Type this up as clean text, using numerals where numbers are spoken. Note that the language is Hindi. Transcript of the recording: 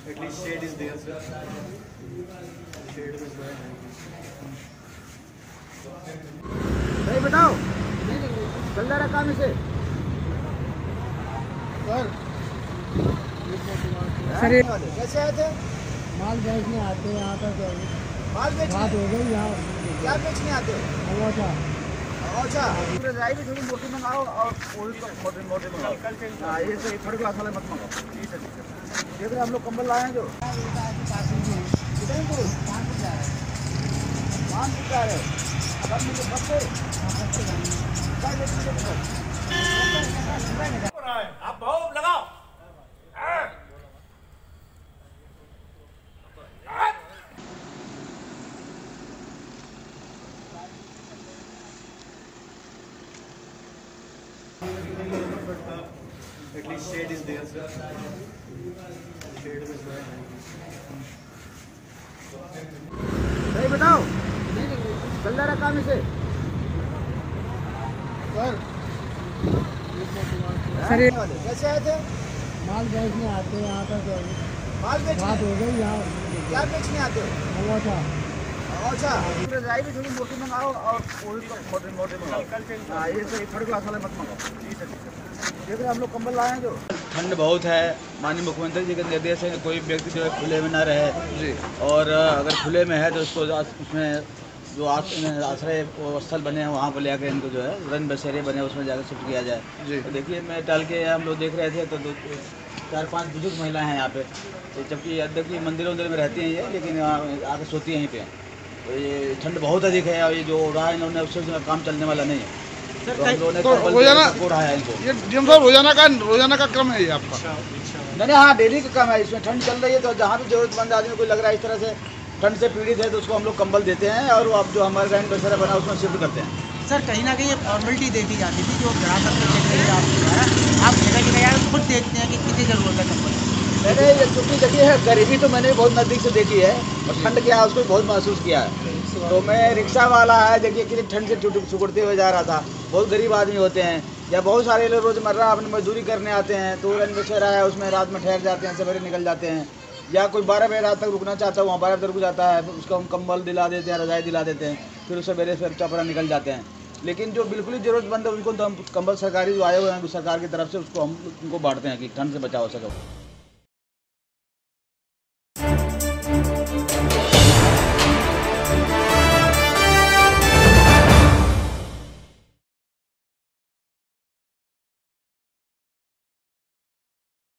At least shade is there, sir. Shade is there. भाई बताओ, चल रहा काम इसे सर। कैसे आए थे? माल बेचने आते हैं यहाँ पर। माल बेचने बात हो गई यहाँ। क्या बेचने आते हो? अच्छा अच्छा, पूरे राई भी थोड़ी मोटी मंगाओ और पूरी तो मोटी मोटी मंगाओ। हाँ, ये सही, थर्ड क्लास वाले मत मंगाओ। ठीक है। देख रहे हम लोग कंबल लाए हैं जो कितने को 5 रुपया है। अब मुझे बस आप भाव लगाओ। At least shade is there, sir. Shade is there. भाई बताओ, चल रहा काम इसे सर। कैसे आए थे? माल बेचने आते हैं यहाँ पर। माल बात बेचने हो गई यहाँ। क्या बेचने आते हो? अच्छा अच्छा, पूरे राई भी थोड़ी मोटी मंगाओ और पूरी तो मोटी मोटी मंगाओ। हाँ, ये सही, थर्ड क्लास वाले मत मंगाओ। ठीक है। देख रहे हम लोग कंबल लाए हैं जो ठंड बहुत है। माननीय मुख्यमंत्री जी के निर्देश है कि कोई व्यक्ति जो है खुले में ना रहे जी, और अगर खुले में है तो उसको उसमें जो आश्रय स्थल बने हैं वहाँ पर ले आकर इनको जो है रन बसेरे बने उसमें जाकर शिफ्ट किया जाए जी। तो देखिए, मैं टहल के हम लोग देख रहे थे तो 4-5 बुजुर्ग महिलाएं हैं यहाँ पे, जबकि देखिए मंदिरों में रहती हैं ये, लेकिन आकर सोती हैं यहीं पे। तो ये ठंड बहुत अधिक है और ये जो रहा है इन्होंने उससे काम चलने वाला नहीं है। तो हम लोगों ने रोजाना ये डीएम साहब रोजाना का क्रम है ये आपका? नहीं, हाँ, डेली का काम है। इसमें ठंड चल रही है तो जहाँ भी जरूरतमंद आदमी को लग रहा है इस तरह से ठंड से पीड़ित है तो उसको हम लोग कंबल देते हैं और अब जो हमारे रैन बसेरा बना उसमें शिफ्ट करते हैं। सर, कहीं ना कहीं ये फॉर्मेलिटी देखी जाती थी जो ग्राहक चेक रही है आपके द्वारा। आप जगह जगह यार खुद देखते हैं कि कितनी जरूरत है कंबल। मैंने ये चूँकि देखी है, गरीबी तो मैंने बहुत नज़दीक से देखी है और ठंड क्या है उसको बहुत महसूस किया है। तो मैं रिक्शा वाला है, देखिए कितनी ठंड से छुटते हुए जा रहा था। बहुत गरीब आदमी होते हैं या बहुत सारे लोग रोज़मर्रा अपनी मजदूरी करने आते हैं तो रन बसेरा है उसमें रात में ठहर जाते हैं, सवेरे निकल जाते हैं, या कोई 12 बजे रात तक रुकना चाहता है वहाँ 12 बजे रुक जाता है, उसको हम कंबल दिला देते हैं, रज़ाई दिला देते हैं, फिर उस सवेरे फिर चपरा निकल जाते हैं। लेकिन जो बिल्कुल ही ज़रूरतमंद है उनको तो हम कंबल सरकारी जो आए हुए हैं सरकार की तरफ से उसको हम उनको बांटते हैं कि ठंड से बचाव हो सके।